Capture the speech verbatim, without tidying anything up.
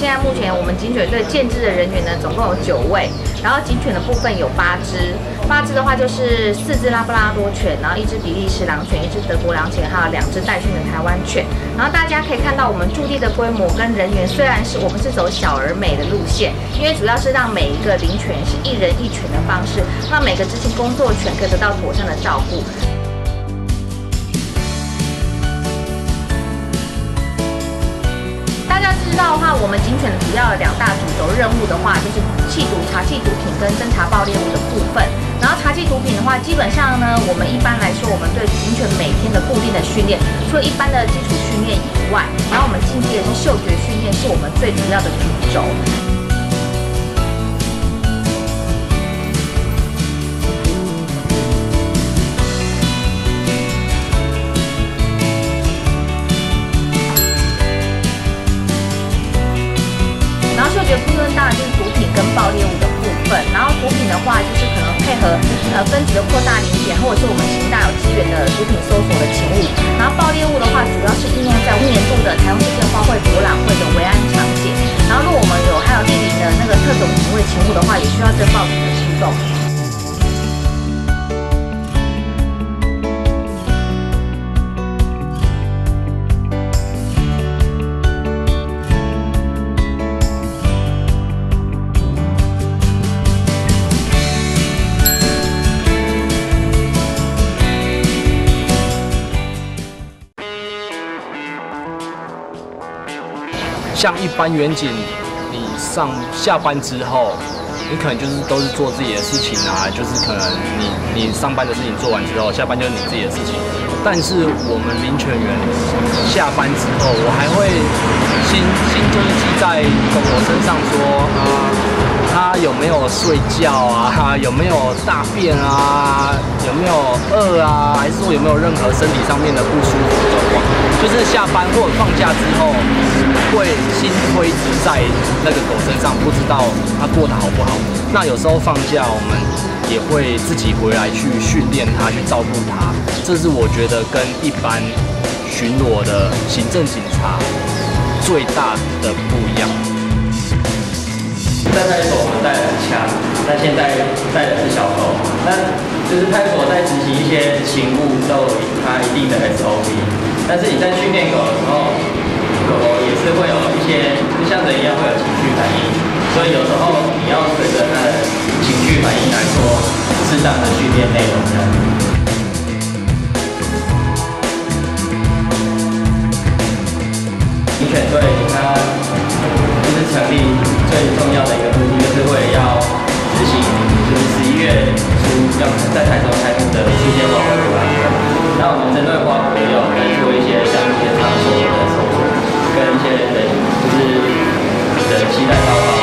现在目前我们警犬队建制的人员呢，总共有九位，然后警犬的部分有八只，八只的话就是四只拉布拉多犬，然后一只比利时狼犬，一只德国狼犬，还有两只带训的台湾犬。然后大家可以看到，我们驻地的规模跟人员，虽然是我们是走小而美的路线，因为主要是让每一个领犬是一人一犬的方式，让每个执勤工作犬可以得到妥善的照顾。 大家知道的话，我们警犬主要的两大主轴任务的话，就是缉毒、查缉毒品跟侦查爆猎物的部分。然后查缉毒品的话，基本上呢，我们一般来说，我们对警犬每天的固定的训练，除了一般的基础训练以外，然后我们进阶的是嗅觉训练，是我们最主要的主轴。 嗅觉部分当然就是毒品跟爆猎物的部分，然后毒品的话就是可能配合呃分局的扩大临检，或者是我们刑大有支援的毒品搜索的勤务。然后爆猎物的话，主要是应用在今年度的台湾世界花卉博览会的维安场景。然后如果我们有还有莅临的那个特种警卫勤务的话，也需要侦报组的出动。 像一般员警，你上下班之后，你可能就是都是做自己的事情啊，就是可能你你上班的事情做完之后，下班就是你自己的事情。但是我们领犬员下班之后，我还会心心就是记在狗狗身上说啊，它有没有睡觉啊，有没有大便啊，有没有饿啊，还是说有没有任何身体上面的不舒服状况？就是下班或者放假之后。 会心会一直在那个狗身上，不知道它过得好不好。那有时候放假，我们也会自己回来去训练它，去照顾它。这是我觉得跟一般巡逻的行政警察最大的不一样。 在派出所我们带的是枪，那现在带的是小狗。那就是派出所在执行一些勤务都有它一定的 S O P， 但是你在训练狗的时候。 狗狗也是会有一些，就像人一样会有情绪反应，所以有时候你要随着它的情绪反应来做适当的训练内容这样。警犬队它就是成立最重要的一个目的，就是为了要执行，就是十一月初要在台中开幕的世界花卉博览会。那我们针对花卉也有在做一些像一些场所的搜索。 跟一些人就是人期待到。